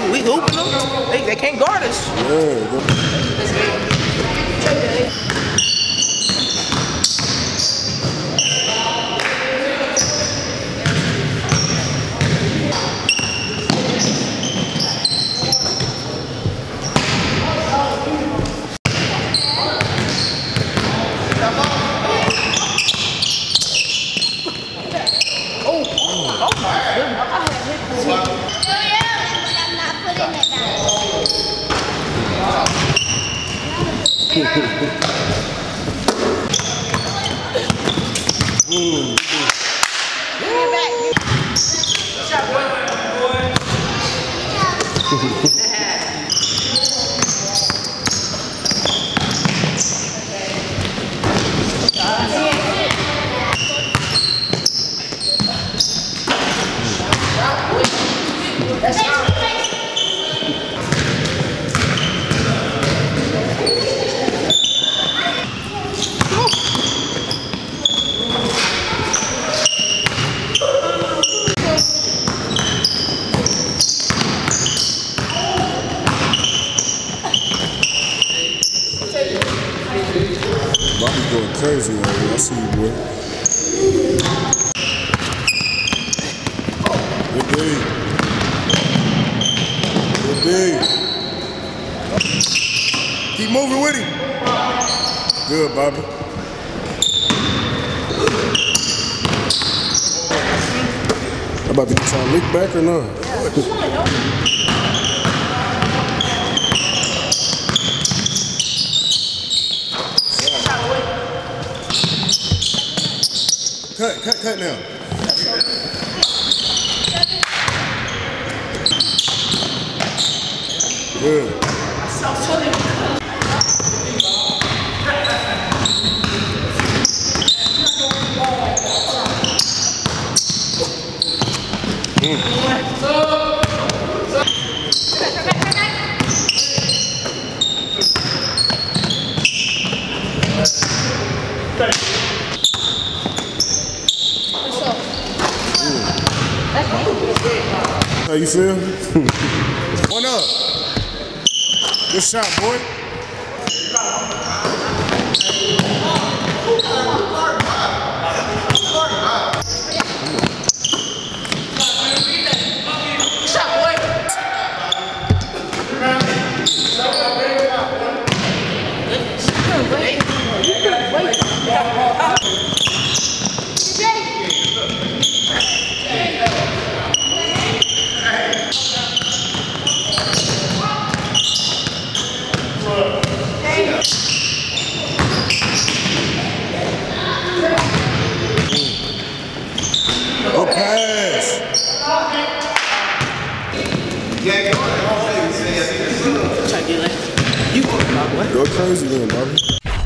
We hooping them. They can't guard us. Bobby going crazy over here. I see you, boy. Good day. Good day. Keep moving with him. Good, Bobby. How about to try to leak back or not? Cut now. Good. How you feel? 1 up. Good shot, boy. Good pass. Go crazy then, Bobby.